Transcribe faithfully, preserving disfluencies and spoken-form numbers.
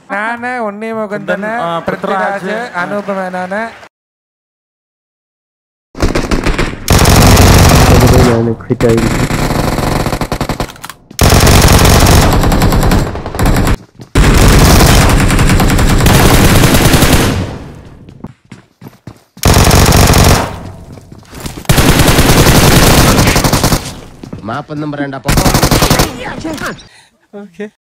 ഞാന് ഉണ്ണി മുകുന്ദന് പൃഥ്വിരാജ് അനൂപ് മേനോന് മാപ്പൊന്നും പറയണ്ട. ഓക്കെ.